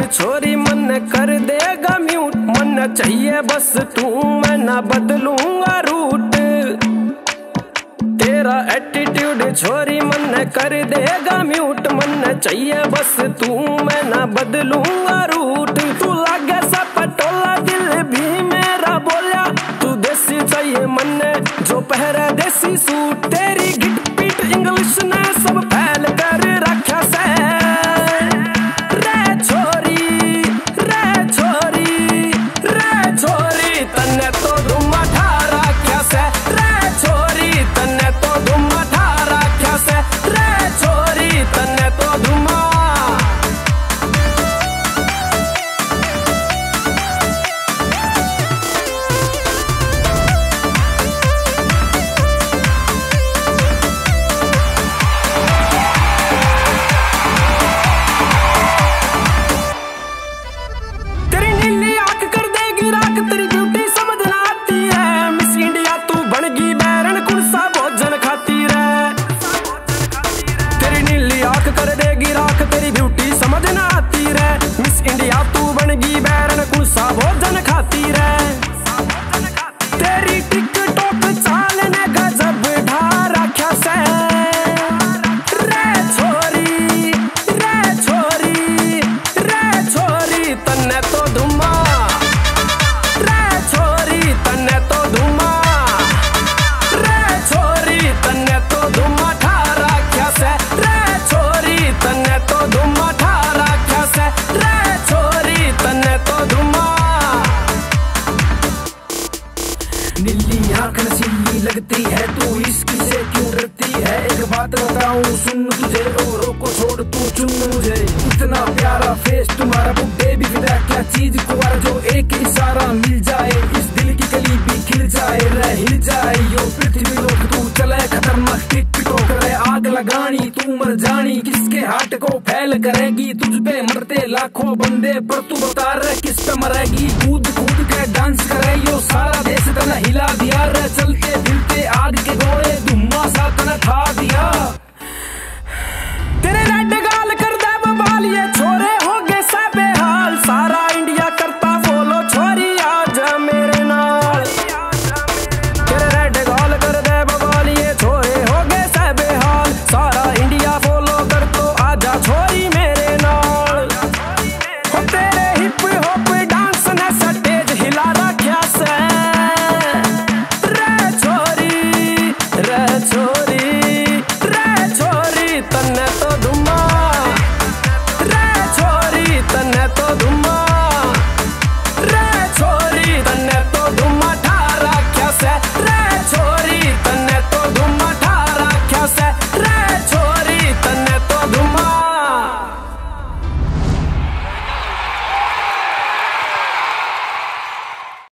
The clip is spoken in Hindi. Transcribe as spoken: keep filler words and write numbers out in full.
छोरी मन कर देगा म्यूट। मन चाहिए बस तू, मैं ना बदलूंगा रूट। तेरा एटीट्यूड छोरी मन कर देगा म्यूट। मन चाहिए बस तू, मैं ना बदलूंगा रूट। तू लागे सा पटोला, दिल भी मेरा बोला। तू देसी चाहिए मन जो पहरे देसी सूट। तेरी गिट पीट इंग्लिश ने सब फैल कर रखा से। रे छोरी रे छोरी रे छोरी तन्ने तो धुम ठा रखा से। रे छोरी तन्ने तो धुम ठा रखा से। रे छोरी तन्ने तो धुम। तेरी ब्यूटी समझ ना आती है, मिस इंडिया तू बन गई बैरन कौन सा भोजन खाती रे। तेरी नीली आंख कर देगी राख, तेरी ब्यूटी समझ ना आती रे। मिस इंडिया तू बन गई बैरन कौन सा भोजन खाती रे। तेरी टिकटॉक चाल ने गजब ढा रखा से। रे छोरी रे छोरी रे छोरी तन्ने तो धुमा। तन्ने तो धुमा रे छोरी तन्ने तो धुमा ठा रखा से। रे छोरी तन्ने तो धुमा ठा रखा से। रे छोरी तन्ने तो धुमा। नीली आंख नशीली लगती है, तू इसकी से क्यों डरती है। एक बात बताऊं सुन तुझे, औरों को छोड़ तू चुन मुझे। इतना प्यारा फेस तुम्हारा, बुड्ढे भी फिदा क्या चीज कुंवारा। जो एक इशारा मिल जाए, इस दिल की कली भी खिल जाए। रह हिल जाए यो पृथ्वी लोग, तू चले खतरनाक टिकटॉक। रह आग लगानी तू मर जानी, किसके हाथ को फैल करेगी। तुझ पे मरते लाखों बंदे, पर तू बता रहे किस पे मरेगी। कूद कूद के डांस करे यो सारा देश, तना हिला दिया रे। चलते फिरते आग के गोले, धुम्मा सा तना ठा दिया। तेरे रेड गाल कर दे बवाल, ये छोरे हो गए सब बेहाल। सारा इंडिया करता फॉलो, छोरी आजा मेरे नाल। तेरे रेड गाल कर दे बवाल, ये छोरे हो गए सब बेहाल। सारा इंडिया फॉलो कर तो आजा छोरी मेरे नाल। हो तेरे हिप हॉप डांस ने स्टेज हिला रखा से। रे छोरी रे छोरी रे छोरी तन्ने तो धुमा। रे छोरी तन्ने तो धुमा।